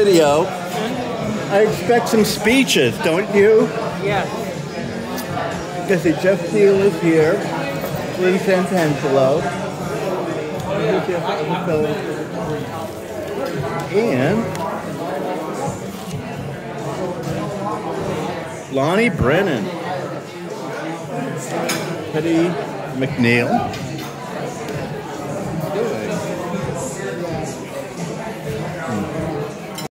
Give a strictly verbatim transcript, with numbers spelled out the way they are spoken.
Video. I expect some speeches, don't you? Yeah. Because the Jeff Deal is here. Lynne Santangelo. And Lonnie Brennan. Petty McNeil.